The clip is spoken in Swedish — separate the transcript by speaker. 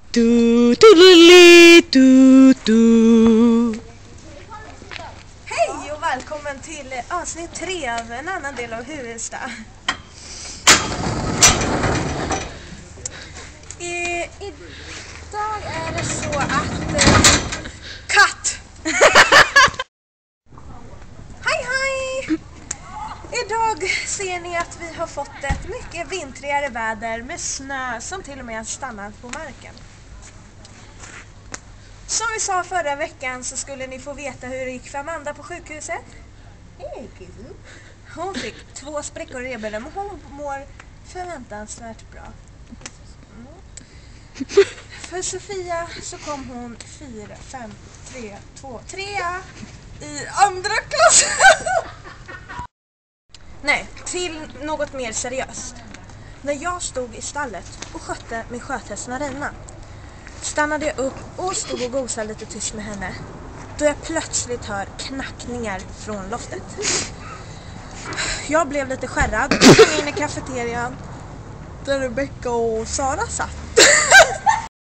Speaker 1: Du, du, du, du, du.
Speaker 2: Hej och välkommen till avsnitt 3 av en annan del av Huvudsta. Idag är det så att... Katt! Hej hej! Idag ser ni att vi har fått ett mycket vintrigare väder med snö som till och med har stannat på marken. Som vi sa förra veckan så skulle ni få veta hur det gick för Amanda på sjukhuset. Hon fick 2 sprickor i revbenen men hon mår förväntansvärt bra. För Sofia så kom hon 3 i andra klass. Nej, till något mer seriöst. När jag stod i stallet och skötte min sköthäst Marina stannade jag upp och stod och gosade lite tyst med henne då jag plötsligt hör knackningar från loftet. Jag blev lite skärrad och kom in i kafeterian där Rebecca och Sara satt.